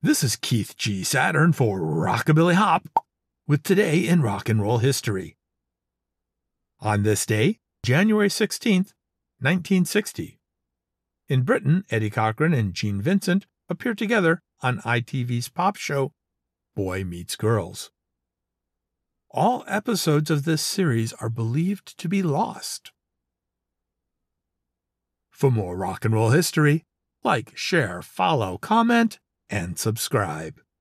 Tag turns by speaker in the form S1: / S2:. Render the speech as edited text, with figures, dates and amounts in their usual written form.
S1: This is Keith G. Saturn for Rockabilly Hop, with Today in Rock and Roll History. On this day, January 16th, 1960. In Britain, Eddie Cochran and Gene Vincent appear together on ITV's pop show, Boy Meets Girls. All episodes of this series are believed to be lost. For more rock and roll history, like, share, follow, comment, and subscribe.